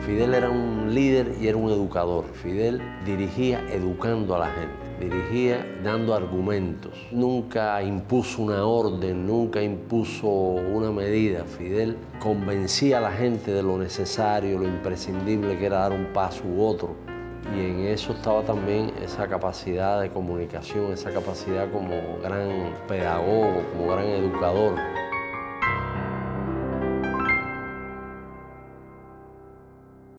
Fidel era un líder y era un educador. Fidel dirigía educando a la gente, dirigía dando argumentos. Nunca impuso una orden, nunca impuso una medida. Fidel convencía a la gente de lo necesario, lo imprescindible que era dar un paso u otro. Y en eso estaba también esa capacidad de comunicación, esa capacidad como gran pedagogo, como gran educador.